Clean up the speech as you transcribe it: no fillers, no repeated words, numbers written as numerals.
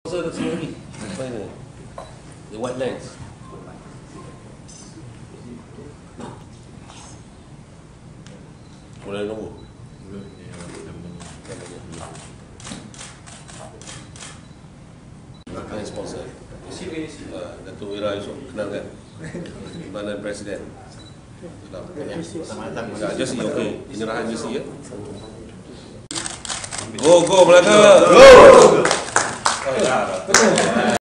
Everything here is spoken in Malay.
Sponsor tu semua ni. Apa ni? The White Lines. Boleh nombor. Yang sponsor. Datuk Wira Yusof, kenal kan? Mana Presiden? Selamat datang. Jersey, okey. Penyerahan jersey ya. Go Melaka. Go.